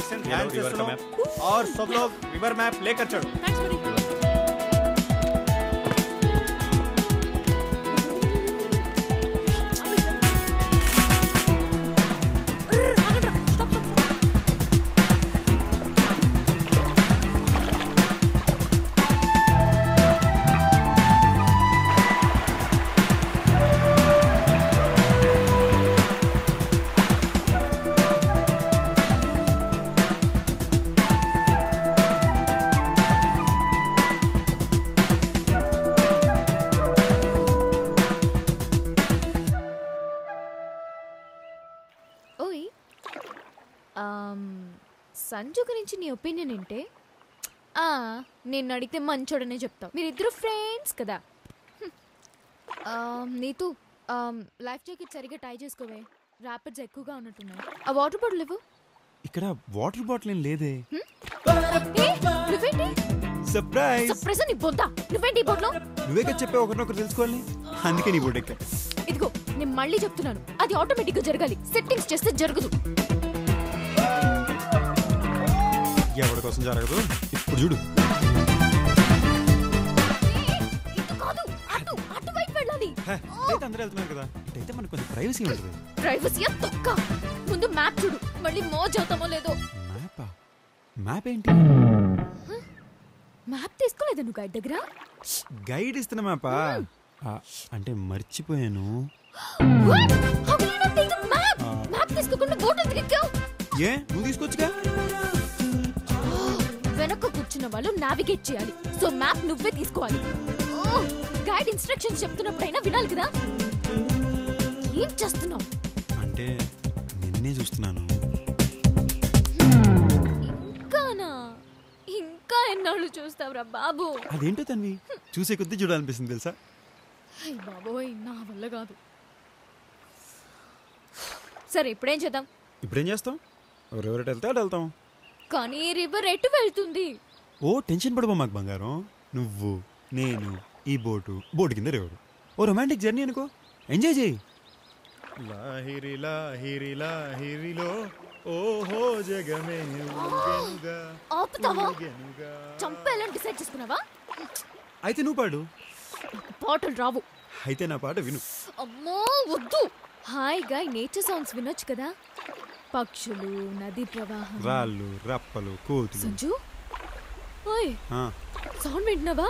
Patient ध्यान से सुनो और सब लोग रिवर मैप लेकर चलो। సంజు గురించి నీ ఒపీనియన్ ఏంటే? నేను అడిగితే మంచోడనే చెప్తావు. మీరిద్దరు ఫ్రెండ్స్ కదా. నీతు లైఫ్ జాకెట్ సరిగ్గా టై చేసుకోవే. ర్యాపిడ్స్ ఎక్కువగా ఉన్నట్టున్నాయి. ఆ వాటర్ బాటిల్ ఇవ్వు. ఇక్కడ వాటర్ బాటిల్ ఏం లేదే. సర్ప్రైజ్ నీ బొద్దా. నువ్వేంటి ఈ బోట్లో? నువ్వే కదా చెప్పావు ఒకరినొకరు తెలుసుకోవాలి, అందుకే నీ బోట్ ఎక్కా. ఇదిగో నేను మళ్ళీ చెప్తున్నాను, అది ఆటోమేటిక్ గా జరగాలి. సెట్టింగ్స్ చేస్తే జరగదు. ఎవరి కోసం జరగదు ఇప్పుడు చూడు. అందరూ వెళ్తున్నారు కదా, ఇటైతే మనకు కొంచెం ప్రైవసీ ఉంటుంది. ప్రైవసీ తొక్క. ముందు మ్యాప్ చూడు, మళ్ళీ మోజ్ అవుతామో లేదో. మ్యాపా? మ్యాప్ ఏంటి? మ్యాప్ తీసుకోలేదా నువ్వు గైడ్ దగ్గర? గైడ్ ఇస్తున్న మ్యాపా? అంటే మర్చిపోయాను. మ్యాప్ తీసుకోకుండా బోట్ ఎందుకు ఎక్కావు? ఏ నువ్వు తీసుకోవచ్చుగా. వెనక కూర్చున్న వాళ్ళు నావిగేట్ చేయాలి, సో మ్యాప్ నువ్వే తీసుకోవాలి. గైడ్ ఇన్స్ట్రక్షన్స్ చెప్తున్నప్పుడైనా వినాలి కదా. ఏం చేస్తున్నావు? అంటే నిన్నే చూస్తున్నాను. ఇంకానా? ఇంకా ఎన్నాళ్ళు చూస్తావురా బాబు? అదేంటో తన్వి చూసే కొద్దీ చూడాలనిపిస్తుంది తెలుసా. బాబోయ్ నా వల్ల కాదు. సరే ఇప్పుడేం చేద్దాం? ఇప్పుడేం చేస్తాం? ఎవరెవరు వెళ్తే అటు వెళ్తాం. కానీ రివర్ ఎటు వెళ్తుంది? ఓ టెన్షన్ పడబో మాకు బంగారం. నువ్వు నేను ఈ బోటు కింద రివర్. ఓ రొమాంటిక్ జర్నీ అనుకో, ఎంజాయ్ చేయి. లాహిరి లాహిరి లాహిరిలో ఓహో జగమే ఊగెనుగా. ఆపుతావా? చంపేయాలని డిసైడ్ చేసుకున్నావా? అయితే నువ్వు పాడు. పాటలు రావు. అయితే నా పాట విను. అమ్మో వద్దు. హాయిగా నేచర్ సాంగ్స్ వినొచ్చు కదా. పక్షులు, నది ప్రవాహం, రాళ్ళు, రప్పలు, కోతులు. సంజు ఓయ్ సౌండ్ వింటున్నావా?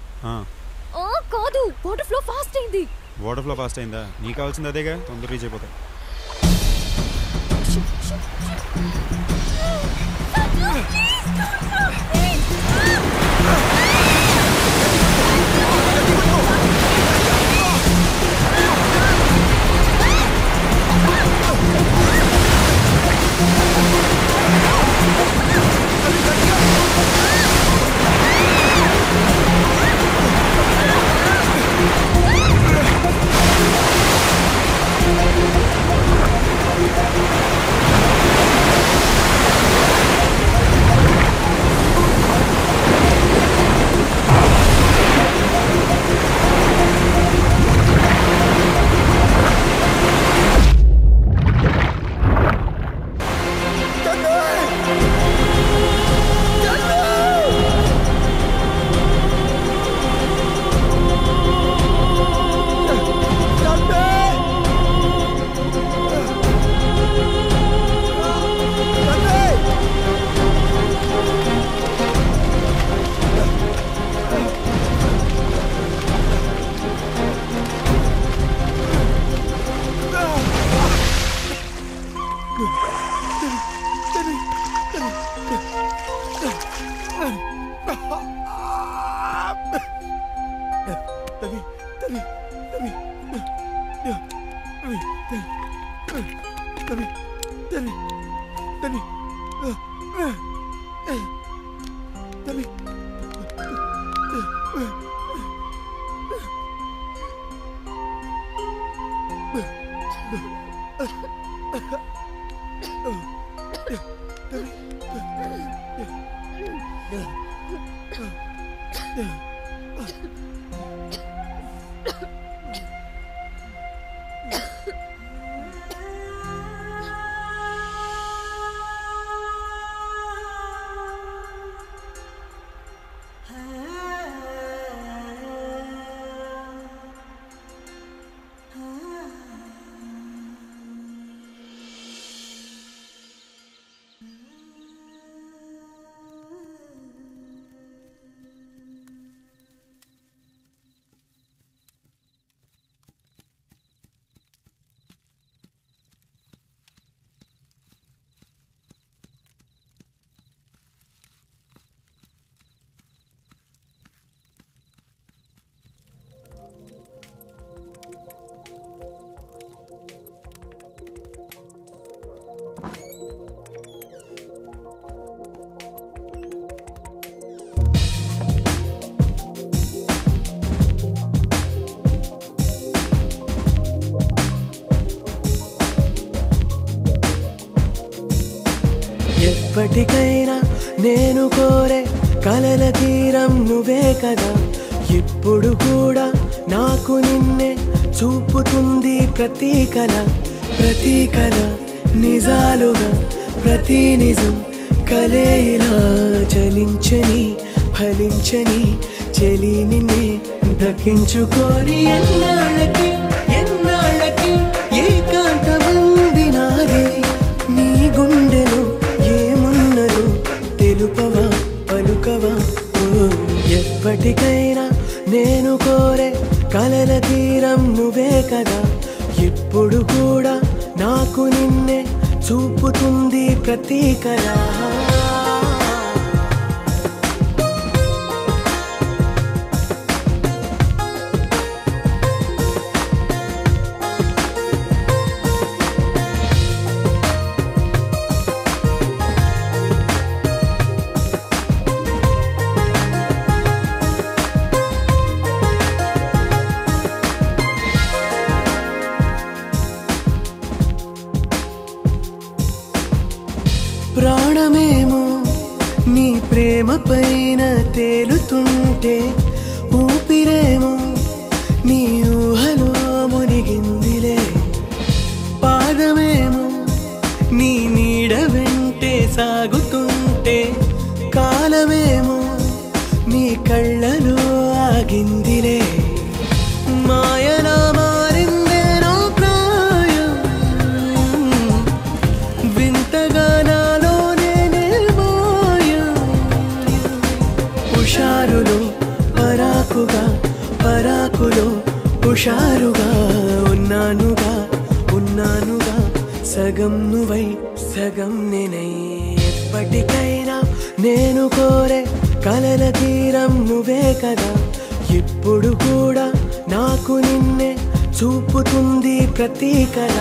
కాదు, వాటర్ ఫ్లో ఫాస్ట్ అయింది. వాటర్ ఫ్లో ఫాస్ట్ అయిందా? నీకు కావాల్సింది అదేగా, తొందర రీచ్ అయిపోతా. ఎప్పటికైనా నేను కోరే కలల తీరం నువ్వే కదా. ఇప్పుడు కూడా నాకు నిన్నే చూపుతుంది ప్రతి కళ. ప్రతి కళ నిజాలుగా, ప్రతి నిజం కలే ఇలా చలించని ఫలించని చెలి నిన్నే దక్కించుకొని ఎన్నాళ్ళకి ఎన్నాళ్ళకి ఏకాంతమంది నాదే. నీ గుండెలో ఏమున్నదో తెలుపవా పలుకవా. ఎప్పటికైనా నేను కోరే కలల తీరం నువ్వే కదా. ఇప్పుడు కూడా నాకు నిన్నే చూపుతుంది ప్రతి కళ. ప్రాణమేమో నీ ప్రేమ పైన తేలుతుంటే, ఊపిరేమో నీ ఊహలో మునిగిందిలే. పాదమేమో నీ నీడ వెంటే సాగుతుంటే, కాలమేమో నీ కళ్ళలో ఆగిందిలే. మాయలా మారిందేనో ప్రాయం, వింతగా హుషారులో పరాకుగా, పరాకులో హుషారుగా ఉన్నానుగా, ఉన్నానుగా సగం నువ్వై సగం నేనై. ఎప్పటికైనా నేను కోరే కలల తీరం నువ్వే కదా. ఇప్పుడు కూడా నాకు నిన్నే చూపుతుంది ప్రతి కళ.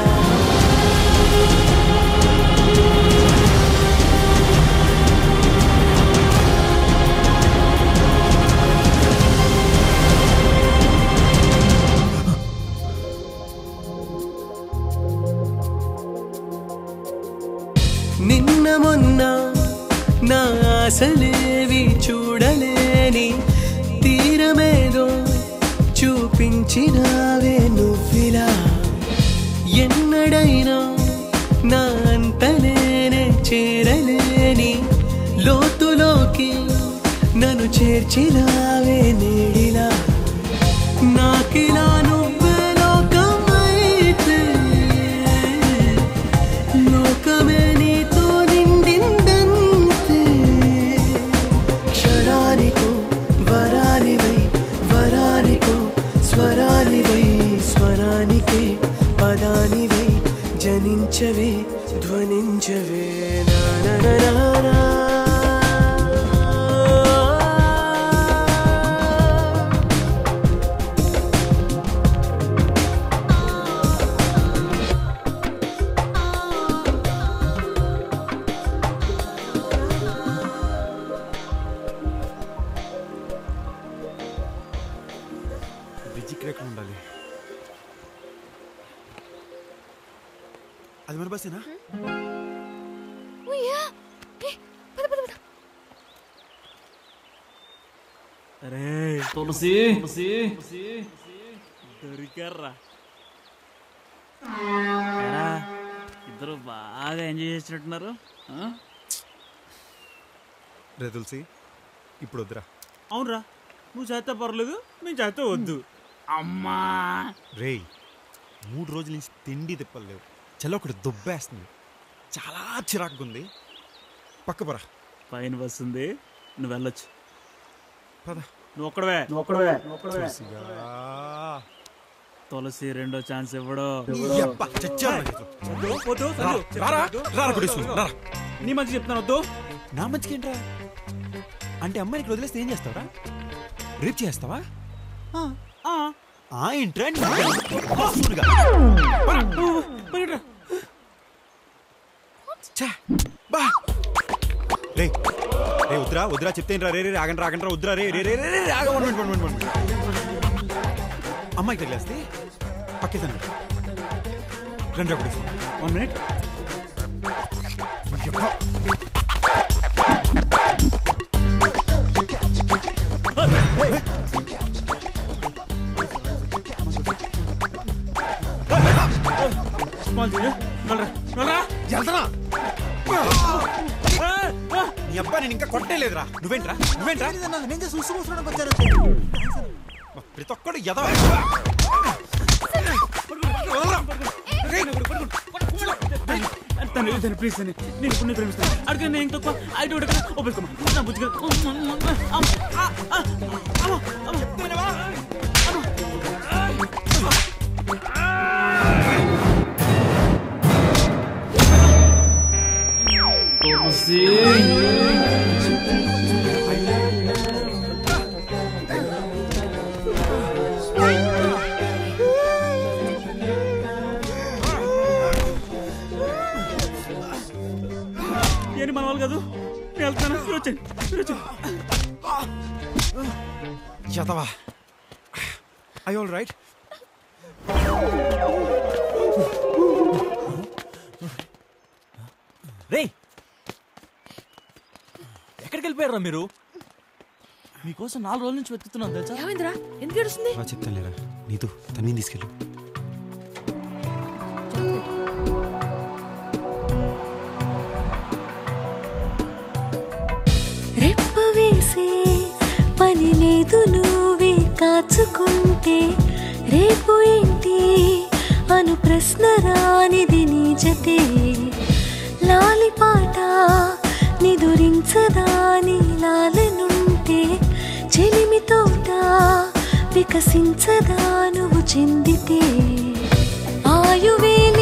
నిన్న మొన్న నా ఆశలేవి చూడలేని తీరమేదో చూపించినావే నువ్విలా. ఎన్నడైనా నా అంత నేనే చేరలేని లోతులోకి నన్ను చేర్చినావే నేడిలా. నాకిలా నువ్వే లోకమైతే, లోకమే నీతో నిండిందంతే. క్షణానికో వరానివై, వరానికో స్వరానివై, స్వరానికే పదానివై జనించవే ధ్వనించవే. నా ఉండాలి. అది మన బస్సేనా? అరే తులసి దొరికారా. ఇద్దరు బాగా ఎంజాయ్ చేసినట్టున్నారు. రే తులసి, ఇప్పుడు వద్దురా. అవునరా, నువ్వు చేస్తే పర్లేదు, మేము చేస్తే వద్దు. అమ్మా రే, 3 రోజుల నుంచి తిండి తిప్పలేవు. చల్ల ఒకటి దుబ్బేస్తుంది, చాలా చిరాకుగా ఉంది. పక్క పరా, పైన వస్తుంది, నువ్వు వెళ్ళొచ్చు. పద. నువ్వు ఒక్కడవే. తులసి రెండో ఛాన్స్ ఇవ్వడు. నీ మంచి చెప్తాను, వద్దు. నా మంచికి ఏంట్రా? అంటే అమ్మాయిని ఇక్కడ వదిలేస్తే ఏం చేస్తావరా? రేప్ చేస్తావా? ఏంట్రా రే రే వద్దురా వద్దురా చెప్తేరా. రే రే ఆగండి రాగండి వద్దురా. రే రే రే రే అమ్మాయికి తగిలేస్తే పక్కేదండి. రండి అప్పుడు 1 minute. రెస్పాన్సిబుల్ వెళ్తానా నీ అబ్బా నేను ఇంకా కొట్టలేదురా నువ్వేంట్రా ప్రతి ఒక్కడు ఎదవ ప్లీజ్ నేను ఇప్పుడు ప్రేమిస్తాను అడిగిన నేను తక్కువ ఐదు ఒప్పుకోమా నా బుద్ధిగా ఏంటి మన వాళ్ళు కాదు నేను వెళ్తాను వచ్చాను ఎదవా ఐ ఆల్ రైట్ రే ఎక్కడికి వెళ్ళిపోయారా మీరు? మీకోసం 4 రోజుల నుంచి వెతుకుతున్నాను తెలుసా? ఏమైందిరా ఎందుకు ఏడుస్తుంది? చెప్తాను లేరా నీతో తనని తీసుకెళ్ళు రెప్పవేసే పని లేదు నువ్వే కాచుకుంటే రేపు ఏంటి అను ప్రశ్న రానిది నీ జతే లాలిపాట నిదురించదాని లాలనుంటే చెలిమి తోట వికసించదా నువ్వు చెందితే ఆయువేల